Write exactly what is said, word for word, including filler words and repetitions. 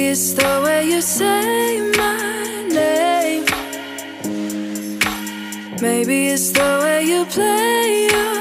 it's the way you say my name. Maybe it's the way you play your